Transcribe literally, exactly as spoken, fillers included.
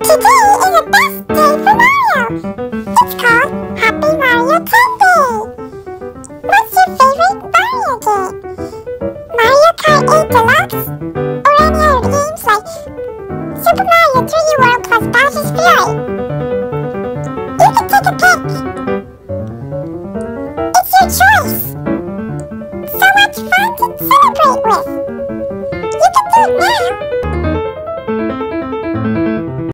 Today is a best day for Mario. It's called Happy Mario ten Day. What's your favorite Mario game? Mario Kart eight Deluxe? Or any other games like Super Mario three D World plus Bowser's Fury? You can take a pick. It's your choice. So much fun to celebrate with. You can do it now.